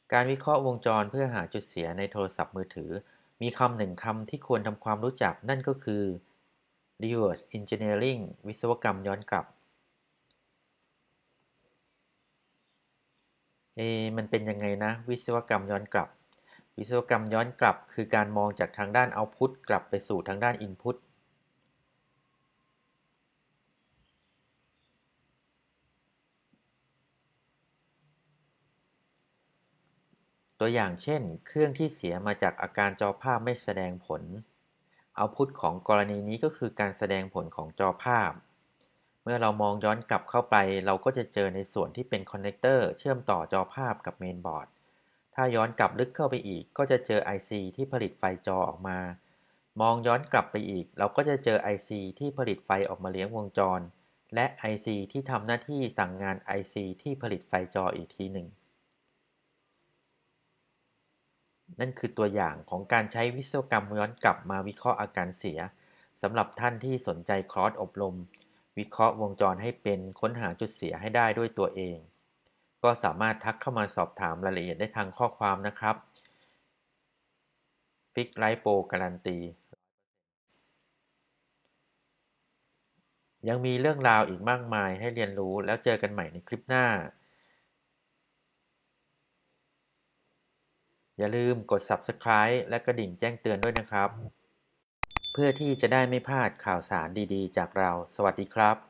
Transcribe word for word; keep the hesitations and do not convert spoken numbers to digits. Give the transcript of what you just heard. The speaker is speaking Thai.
การวิเคราะห์วงจรเพื่อหาจุดเสียในโทรศัพท์มือถือมีคำหนึ่งคำที่ควรทำความรู้จักนั่นก็คือ reverse engineering วิศวกรรมย้อนกลับเอมันเป็นยังไงนะวิศวกรรมย้อนกลับวิศวกรรมย้อนกลับคือการมองจากทางด้าน output กลับไปสู่ทางด้าน input ตัวอย่างเช่นเครื่องที่เสียมาจากอาการจอภาพไม่แสดงผล Output ของกรณีนี้ก็คือการแสดงผลของจอภาพเมื่อเรามองย้อนกลับเข้าไปเราก็จะเจอในส่วนที่เป็นคอนเนคเตอร์เชื่อมต่อจอภาพกับเมนบอร์ดถ้าย้อนกลับลึกเข้าไปอีกก็จะเจอ ไอ ซี ที่ผลิตไฟจอออกมามองย้อนกลับไปอีกเราก็จะเจอ ไอ ซี ที่ผลิตไฟออกมาเลี้ยงวงจรและ ไอ ซี ที่ทำหน้าที่สั่งงาน ไอ ซี ที่ผลิตไฟจออีกทีหนึ่ง นั่นคือตัวอย่างของการใช้วิศวกรรมย้อนกลับมาวิเคราะห์อาการเสียสำหรับท่านที่สนใจคอร์สอบรมวิเคราะห์วงจรให้เป็นค้นหาจุดเสียให้ได้ด้วยตัวเองก็สามารถทักเข้ามาสอบถามรายละเอียดได้ทางข้อความนะครับ Fixlikepro การันตียังมีเรื่องราวอีกมากมายให้เรียนรู้แล้วเจอกันใหม่ในคลิปหน้าอย่าลืมกด ซับสไครบ์ และกระดิ่งแจ้งเตือนด้วยนะครับเพื่อที่จะได้ไม่พลาดข่าวสารดีๆจากเราสวัสดีครับ